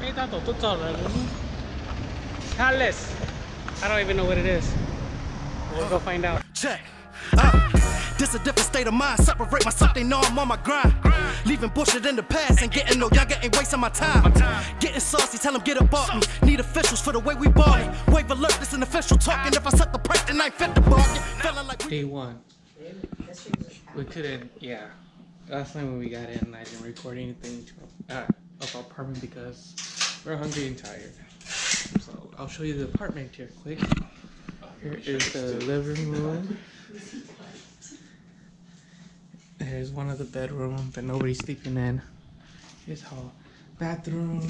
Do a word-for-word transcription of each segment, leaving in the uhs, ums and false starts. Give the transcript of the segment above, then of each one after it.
Palace. I don't even know what it is. We'll go find out. Check. Uh, this a different state of mind. Separate myself, they know I'm on my grind. Leaving bullshit in the past and getting no younger ain't wasting my time. Getting saucy, tell them get up off me. Need officials for the way we ballin'. Wave alert, this an official talking. If I set the price, then I ain't fit the bargain. Feeling like we Day one. We couldn't, yeah. Last night when we got in, I didn't record anything to, uh, of our apartment because we're hungry and tired. So I'll show you the apartment here quick. Here is the living room. There's one of the bedroom, but nobody's sleeping in. Here's hall, bathroom,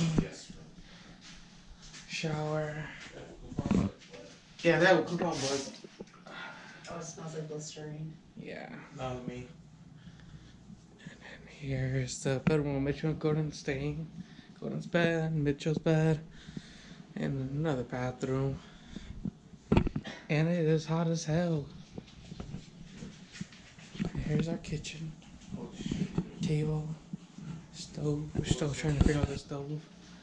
shower. Yeah, that will cook on board. Oh, it smells like Listerine. Yeah. Not me. And then here's the bedroom. Mitchell and Gordon staying. Gordon's bed, Mitchell's bed, and another bathroom. And it is hot as hell. Here's our kitchen. Table. Stove. We're still trying to figure out the stove.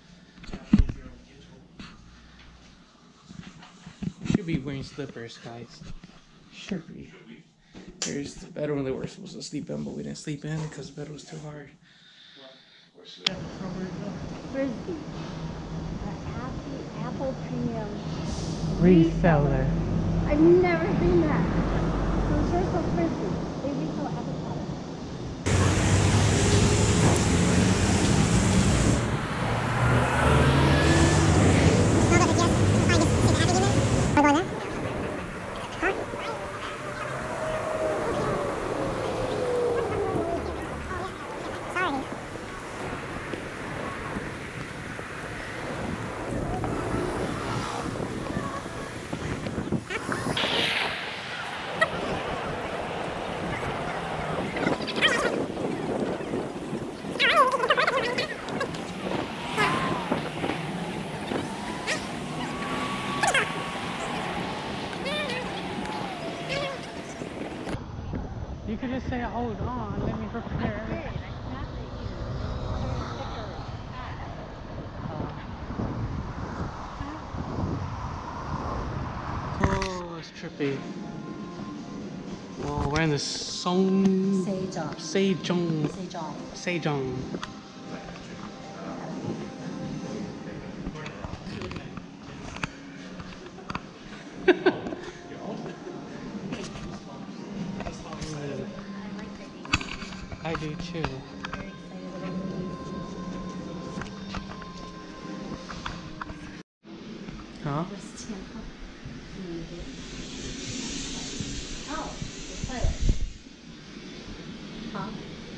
Should be wearing slippers, guys. Should be. Here's the bedroom that we're supposed to sleep in, but we didn't sleep in because the bed was too hard. Frisbee. Happy Apple Premium Reseller. I've never seen that. So search for Frisbee. They resell apple products. You could just say, hold on, let me prepare. Oh, it's trippy. Oh, we're in the Song... Sejong. Sejong. Sejong. Sejong. I do too. Huh? Oh, the toilet. Huh?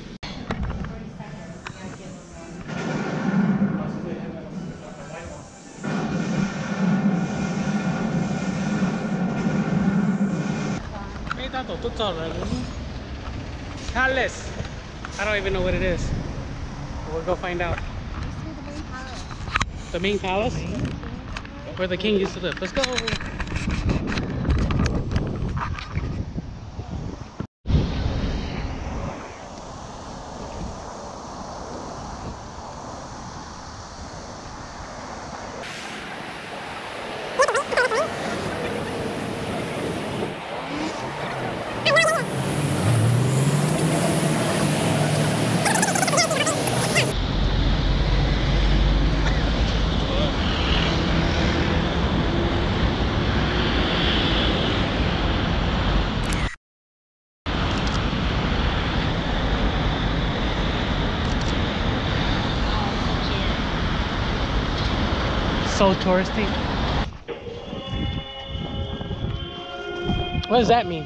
Palace. I don't even know what it is. We'll go find out. The main palace? Where the king used to live. Let's go. So touristy. What does that mean?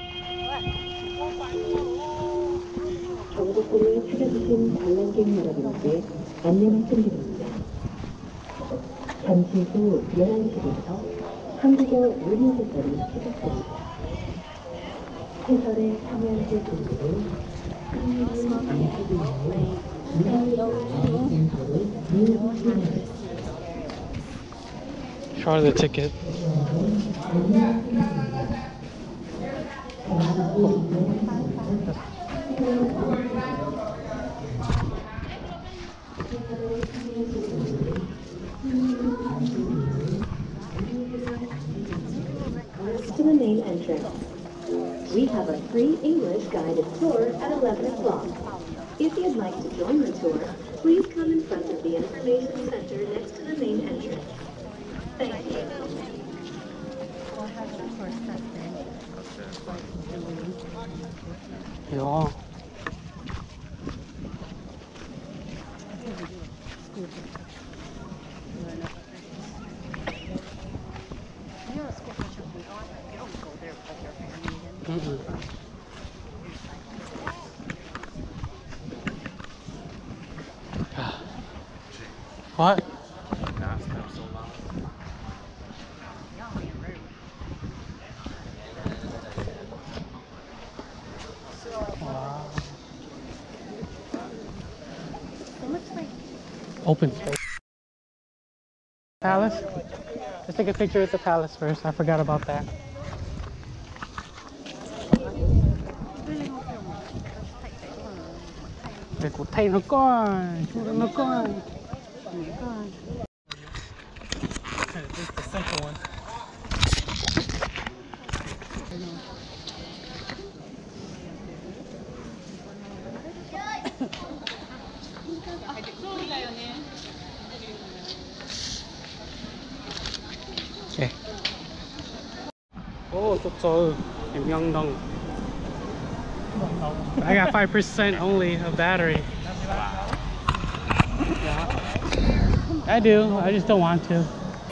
정보권을 추려주신 관람객 여러분께 안내 말씀드립니다. 잠시 후 열한 시부터 한국어 문의 해설이 시작됩니다. 해설에 참여하실 분들은 한국어 안내를 Show her the ticket. We have a free English guided tour at eleven o'clock. If you'd like to join the tour, please come in front of the information center next to the main entrance. Thank you. Yeah. Mm-mm. What? Wow. It looks like Open space. Palace? Let's take a picture at the palace first. I forgot about that. Để của thầy nó con, chú nó con. This is the central one. Okay. Oh, 좋죠. Myeongdong. I got five percent only of battery. Yeah. I do. I just don't want to.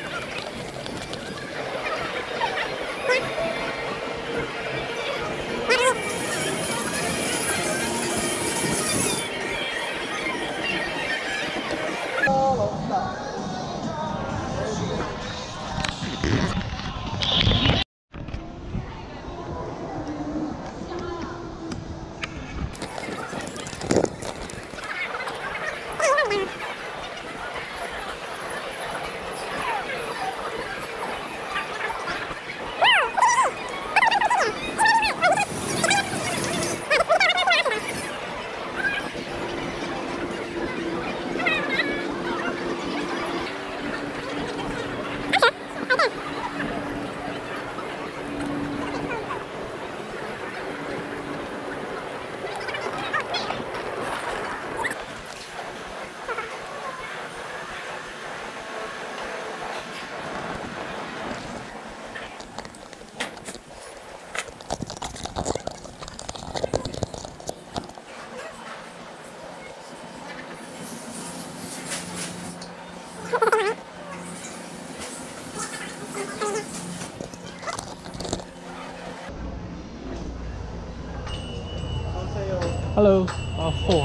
Hello, uh, four.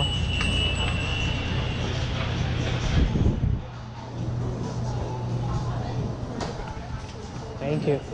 Thank you.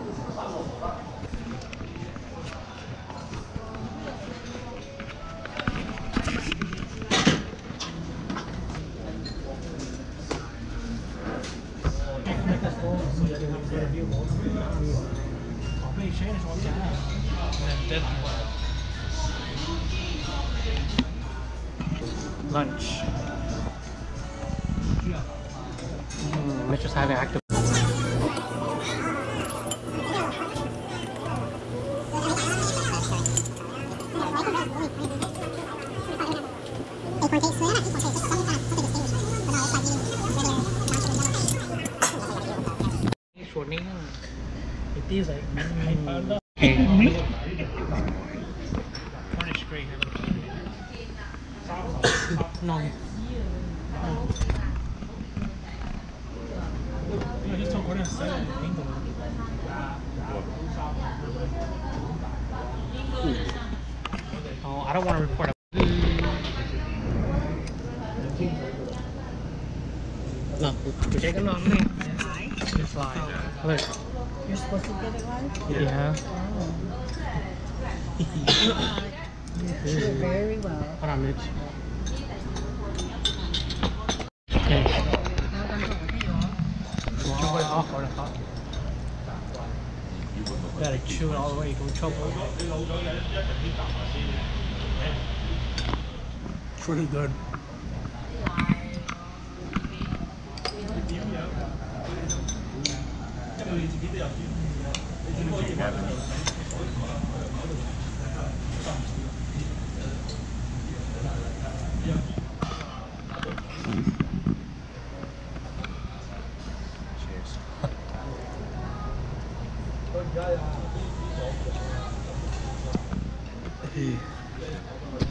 Lunch. Mm, let's just have it active. It is like Cornish grey. No. No. I just told Gordon to say it. Oh, I don't want to report a Look, we're taking off now. It's live. Look. you're supposed to get it live? Yeah. Oh. You did very well. Hold on, Mitch. Okay. Wow. Gotta chew it all the way, go chocolate. Pretty good. Hey.